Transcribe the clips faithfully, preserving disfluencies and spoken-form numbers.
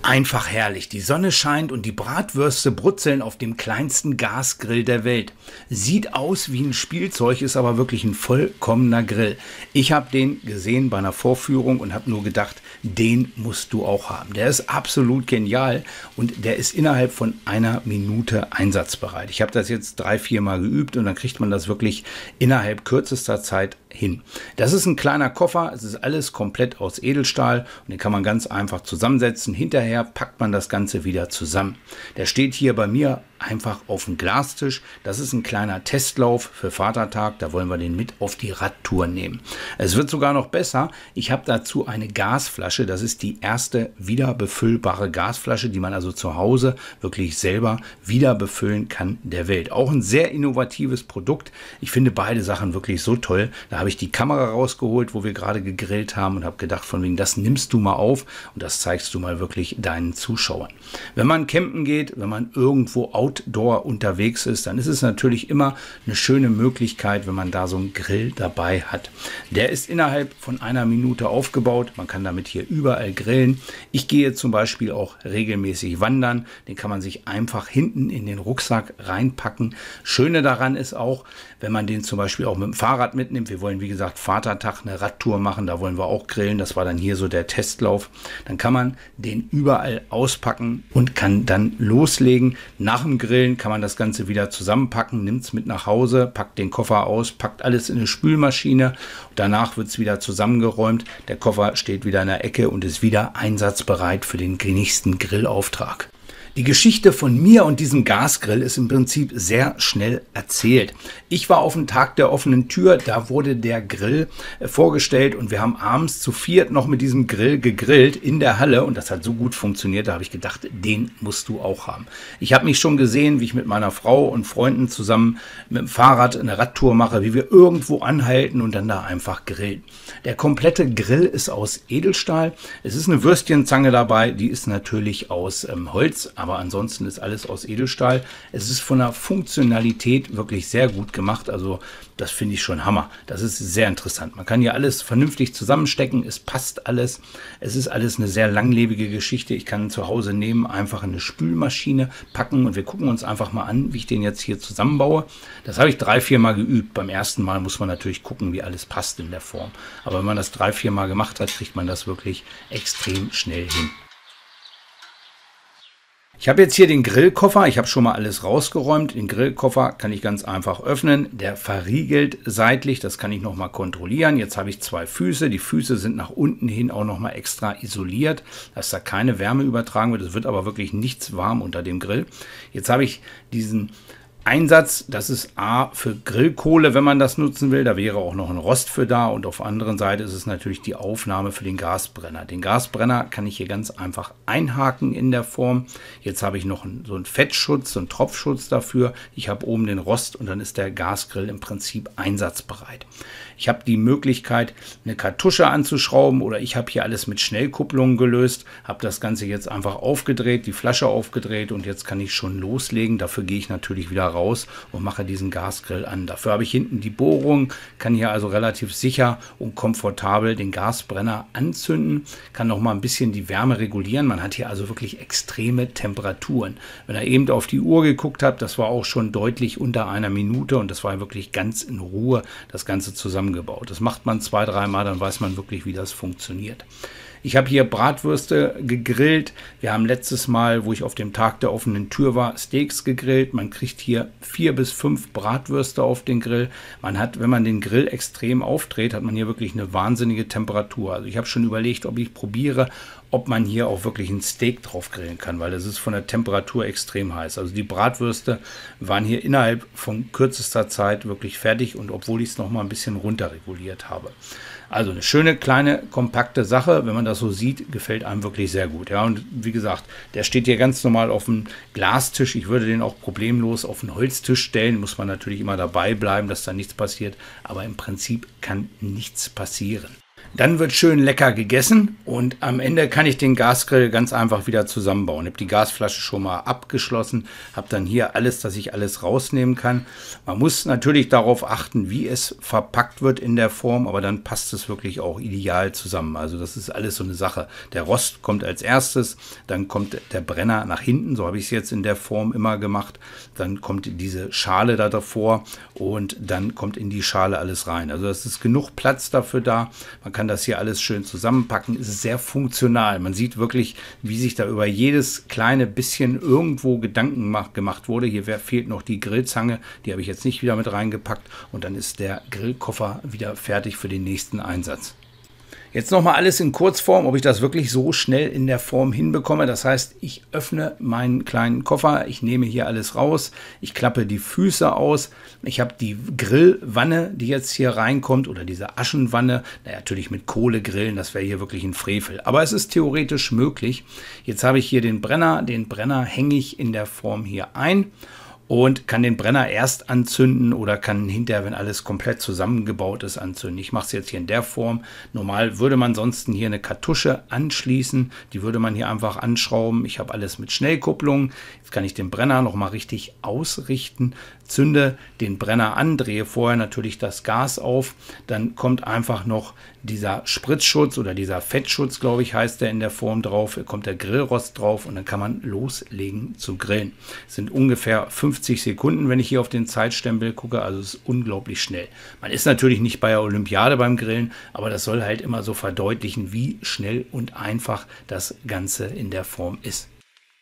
Einfach herrlich. Die Sonne scheint und die Bratwürste brutzeln auf dem kleinsten Gasgrill der Welt. Sieht aus wie ein Spielzeug, ist aber wirklich ein vollkommener Grill. Ich habe den gesehen bei einer Vorführung und habe nur gedacht, den musst du auch haben. Der ist absolut genial und der ist innerhalb von einer Minute einsatzbereit. Ich habe das jetzt drei, vier Mal geübt und dann kriegt man das wirklich innerhalb kürzester Zeit hin. Das ist ein kleiner Koffer, es ist alles komplett aus Edelstahl und den kann man ganz einfach zusammensetzen. Hinterher packt man das Ganze wieder zusammen. Der steht hier bei mir einfach auf dem Glastisch. Das ist ein kleiner Testlauf für Vatertag. Da wollen wir den mit auf die Radtour nehmen. Es wird sogar noch besser. Ich habe dazu eine Gasflasche. Das ist die erste wieder befüllbare Gasflasche, die man also zu Hause wirklich selber wieder befüllen kann der Welt. Auch ein sehr innovatives Produkt. Ich finde beide Sachen wirklich so toll. Da habe ich die Kamera rausgeholt, wo wir gerade gegrillt haben und habe gedacht, von wegen, das nimmst du mal auf und das zeigst du mal wirklich deinen Zuschauern. Wenn man campen geht, wenn man irgendwo Outdoor unterwegs ist, dann ist es natürlich immer eine schöne Möglichkeit, wenn man da so einen Grill dabei hat. Der ist innerhalb von einer Minute aufgebaut. Man kann damit hier überall grillen. Ich gehe zum Beispiel auch regelmäßig wandern. Den kann man sich einfach hinten in den Rucksack reinpacken. Schöne daran ist auch, wenn man den zum Beispiel auch mit dem Fahrrad mitnimmt. Wir wollen, wie gesagt, Vatertag eine Radtour machen. Da wollen wir auch grillen. Das war dann hier so der Testlauf. Dann kann man den überall auspacken und kann dann loslegen. Nach dem Grillen kann man das Ganze wieder zusammenpacken, nimmt es mit nach Hause, packt den Koffer aus, packt alles in eine Spülmaschine. Danach wird es wieder zusammengeräumt. Der Koffer steht wieder in der Ecke und ist wieder einsatzbereit für den nächsten Grillauftrag. Die Geschichte von mir und diesem Gasgrill ist im Prinzip sehr schnell erzählt. Ich war auf dem Tag der offenen Tür, da wurde der Grill vorgestellt und wir haben abends zu viert noch mit diesem Grill gegrillt in der Halle und das hat so gut funktioniert, da habe ich gedacht, den musst du auch haben. Ich habe mich schon gesehen, wie ich mit meiner Frau und Freunden zusammen mit dem Fahrrad eine Radtour mache, wie wir irgendwo anhalten und dann da einfach grillen. Der komplette Grill ist aus Edelstahl. Es ist eine Würstchenzange dabei, die ist natürlich aus ähm, Holz, aber ansonsten ist alles aus Edelstahl. Es ist von der Funktionalität wirklich sehr gut gemacht. Also das finde ich schon Hammer. Das ist sehr interessant. Man kann hier alles vernünftig zusammenstecken. Es passt alles. Es ist alles eine sehr langlebige Geschichte. Ich kann ihn zu Hause nehmen, einfach in eine Spülmaschine packen und wir gucken uns einfach mal an, wie ich den jetzt hier zusammenbaue. Das habe ich drei, vier Mal geübt. Beim ersten Mal muss man natürlich gucken, wie alles passt in der Form. Aber wenn man das drei, vier Mal gemacht hat, kriegt man das wirklich extrem schnell hin. Ich habe jetzt hier den Grillkoffer, ich habe schon mal alles rausgeräumt. Den Grillkoffer kann ich ganz einfach öffnen. Der verriegelt seitlich, das kann ich nochmal kontrollieren. Jetzt habe ich zwei Füße. Die Füße sind nach unten hin auch nochmal extra isoliert, dass da keine Wärme übertragen wird. Es wird aber wirklich nichts warm unter dem Grill. Jetzt habe ich diesen Einsatz, das ist A für Grillkohle, wenn man das nutzen will. Da wäre auch noch ein Rost für da und auf der anderen Seite ist es natürlich die Aufnahme für den Gasbrenner. Den Gasbrenner kann ich hier ganz einfach einhaken in der Form. Jetzt habe ich noch einen, so einen Fettschutz, so einen Tropfschutz dafür. Ich habe oben den Rost und dann ist der Gasgrill im Prinzip einsatzbereit. Ich habe die Möglichkeit, eine Kartusche anzuschrauben oder ich habe hier alles mit Schnellkupplungen gelöst, habe das Ganze jetzt einfach aufgedreht, die Flasche aufgedreht und jetzt kann ich schon loslegen. Dafür gehe ich natürlich wieder raus und mache diesen Gasgrill an. Dafür habe ich hinten die Bohrung, kann hier also relativ sicher und komfortabel den Gasbrenner anzünden, kann noch mal ein bisschen die Wärme regulieren. Man hat hier also wirklich extreme Temperaturen. Wenn ihr eben auf die Uhr geguckt habt, das war auch schon deutlich unter einer Minute und das war wirklich ganz in Ruhe das Ganze zusammengebaut. Das macht man zwei, dreimal, dann weiß man wirklich, wie das funktioniert. Ich habe hier Bratwürste gegrillt. Wir haben letztes Mal, wo ich auf dem Tag der offenen Tür war, Steaks gegrillt. Man kriegt hier vier bis fünf Bratwürste auf den Grill. Man hat, wenn man den Grill extrem aufdreht, hat man hier wirklich eine wahnsinnige Temperatur. Also ich habe schon überlegt, ob ich probiere, ob man hier auch wirklich ein Steak drauf grillen kann, weil es ist von der Temperatur extrem heiß. Also die Bratwürste waren hier innerhalb von kürzester Zeit wirklich fertig und obwohl ich es noch mal ein bisschen runter reguliert habe. Also eine schöne, kleine, kompakte Sache. Wenn man das so sieht, gefällt einem wirklich sehr gut. Ja, und wie gesagt, der steht hier ganz normal auf dem Glastisch. Ich würde den auch problemlos auf den Holztisch stellen. Muss man natürlich immer dabei bleiben, dass da nichts passiert. Aber im Prinzip kann nichts passieren. Dann wird schön lecker gegessen und am Ende kann ich den Gasgrill ganz einfach wieder zusammenbauen. Ich habe die Gasflasche schon mal abgeschlossen, habe dann hier alles, dass ich alles rausnehmen kann. Man muss natürlich darauf achten, wie es verpackt wird in der Form, aber dann passt es wirklich auch ideal zusammen. Also das ist alles so eine Sache. Der Rost kommt als erstes, dann kommt der Brenner nach hinten, so habe ich es jetzt in der Form immer gemacht. Dann kommt diese Schale da davor und dann kommt in die Schale alles rein. Also es ist genug Platz dafür da. Man kann das hier alles schön zusammenpacken. Es ist sehr funktional. Man sieht wirklich, wie sich da über jedes kleine bisschen irgendwo Gedanken gemacht wurde. Hier fehlt noch die Grillzange. Die habe ich jetzt nicht wieder mit reingepackt. Und dann ist der Grillkoffer wieder fertig für den nächsten Einsatz. Jetzt nochmal alles in Kurzform, ob ich das wirklich so schnell in der Form hinbekomme. Das heißt, ich öffne meinen kleinen Koffer, ich nehme hier alles raus, ich klappe die Füße aus, ich habe die Grillwanne, die jetzt hier reinkommt, oder diese Aschenwanne, naja, natürlich mit Kohle grillen, das wäre hier wirklich ein Frevel. Aber es ist theoretisch möglich. Jetzt habe ich hier den Brenner, den Brenner hänge ich in der Form hier ein und kann den Brenner erst anzünden oder kann hinterher, wenn alles komplett zusammengebaut ist, anzünden. Ich mache es jetzt hier in der Form. Normal würde man sonst hier eine Kartusche anschließen. Die würde man hier einfach anschrauben. Ich habe alles mit Schnellkupplung. Jetzt kann ich den Brenner nochmal richtig ausrichten. Zünde den Brenner an, drehe vorher natürlich das Gas auf. Dann kommt einfach noch dieser Spritzschutz oder dieser Fettschutz, glaube ich, heißt der in der Form drauf. Da kommt der Grillrost drauf und dann kann man loslegen zu grillen. Es sind ungefähr fünfzig Sekunden, wenn ich hier auf den Zeitstempel gucke. Also es ist unglaublich schnell. Man ist natürlich nicht bei der Olympiade beim Grillen, aber das soll halt immer so verdeutlichen, wie schnell und einfach das Ganze in der Form ist.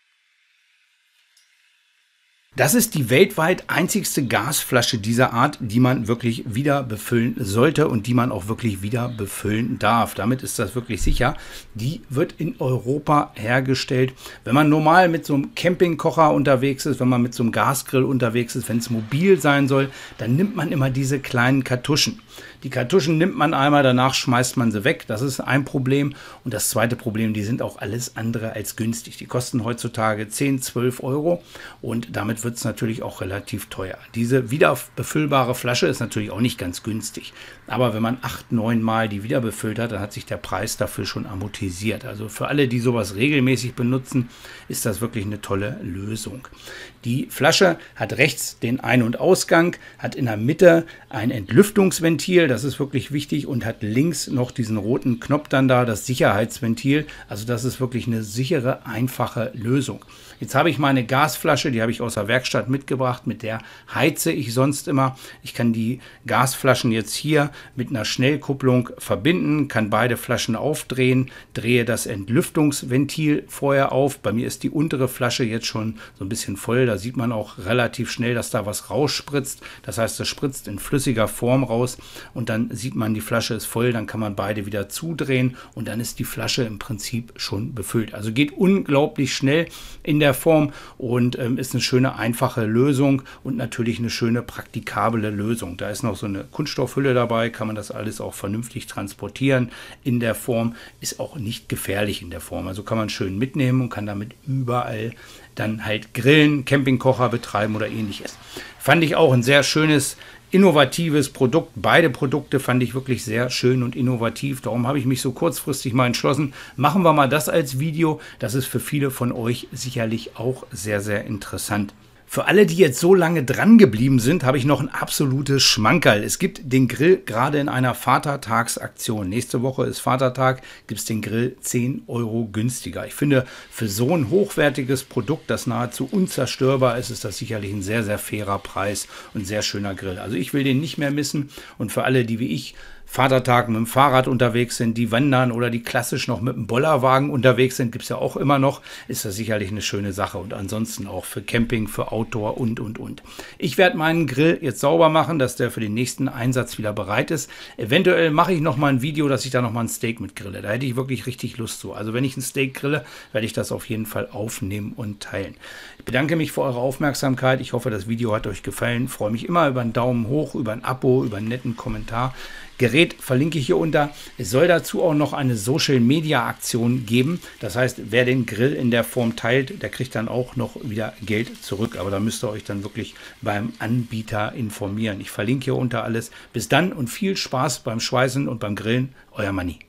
Das ist die weltweit einzigste Gasflasche dieser Art, die man wirklich wieder befüllen sollte und die man auch wirklich wieder befüllen darf. Damit ist das wirklich sicher. Die wird in Europa hergestellt. Wenn man normal mit so einem Campingkocher unterwegs ist, wenn man mit so einem Gasgrill unterwegs ist, wenn es mobil sein soll, dann nimmt man immer diese kleinen Kartuschen. Die Kartuschen nimmt man einmal, danach schmeißt man sie weg. Das ist ein Problem. Und das zweite Problem, die sind auch alles andere als günstig. Die kosten heutzutage zehn, zwölf Euro und damit wird es natürlich auch relativ teuer. Diese wiederbefüllbare Flasche ist natürlich auch nicht ganz günstig. Aber wenn man acht, neun Mal die wieder befüllt hat, dann hat sich der Preis dafür schon amortisiert. Also für alle, die sowas regelmäßig benutzen, ist das wirklich eine tolle Lösung. Die Flasche hat rechts den Ein- und Ausgang, hat in der Mitte ein Entlüftungsventil, das ist wirklich wichtig, und hat links noch diesen roten Knopf dann da, das Sicherheitsventil. Also das ist wirklich eine sichere, einfache Lösung. Jetzt habe ich meine Gasflasche, die habe ich aus der Werkstatt mitgebracht, mit der heize ich sonst immer. Ich kann die Gasflaschen jetzt hier mit einer Schnellkupplung verbinden, kann beide Flaschen aufdrehen, drehe das Entlüftungsventil vorher auf. Bei mir ist die untere Flasche jetzt schon so ein bisschen voll, da sieht man auch relativ schnell, dass da was rausspritzt. Das heißt, das spritzt in flüssiger Form raus und dann sieht man, die Flasche ist voll, dann kann man beide wieder zudrehen und dann ist die Flasche im Prinzip schon befüllt. Also geht unglaublich schnell in der Form und ähm, ist eine schöne, einfache Lösung und natürlich eine schöne, praktikable Lösung. Da ist noch so eine Kunststoffhülle dabei, kann man das alles auch vernünftig transportieren in der Form, ist auch nicht gefährlich in der Form. Also kann man schön mitnehmen und kann damit überall dann halt grillen, Campingkocher betreiben oder ähnliches. Fand ich auch ein sehr schönes, innovatives Produkt. Beide Produkte fand ich wirklich sehr schön und innovativ. Darum habe ich mich so kurzfristig mal entschlossen, machen wir mal das als Video. Das ist für viele von euch sicherlich auch sehr, sehr interessant. Für alle, die jetzt so lange dran geblieben sind, habe ich noch ein absolutes Schmankerl. Es gibt den Grill gerade in einer Vatertagsaktion. Nächste Woche ist Vatertag, gibt es den Grill zehn Euro günstiger. Ich finde, für so ein hochwertiges Produkt, das nahezu unzerstörbar ist, ist das sicherlich ein sehr, sehr fairer Preis und ein sehr schöner Grill. Also ich will den nicht mehr missen und für alle, die wie ich Vatertag mit dem Fahrrad unterwegs sind, die wandern oder die klassisch noch mit dem Bollerwagen unterwegs sind, gibt es ja auch immer noch, ist das sicherlich eine schöne Sache und ansonsten auch für Camping, für Outdoor und, und, und. Ich werde meinen Grill jetzt sauber machen, dass der für den nächsten Einsatz wieder bereit ist. Eventuell mache ich noch mal ein Video, dass ich da noch mal ein Steak mit grille. Da hätte ich wirklich richtig Lust zu. Also wenn ich ein Steak grille, werde ich das auf jeden Fall aufnehmen und teilen. Ich bedanke mich für eure Aufmerksamkeit. Ich hoffe, das Video hat euch gefallen. Ich freue mich immer über einen Daumen hoch, über ein Abo, über einen netten Kommentar. Gerät verlinke ich hier unter. Es soll dazu auch noch eine Social-Media-Aktion geben. Das heißt, wer den Grill in der Form teilt, der kriegt dann auch noch wieder Geld zurück. Aber da müsst ihr euch dann wirklich beim Anbieter informieren. Ich verlinke hier unter alles. Bis dann und viel Spaß beim Schweißen und beim Grillen. Euer Manni.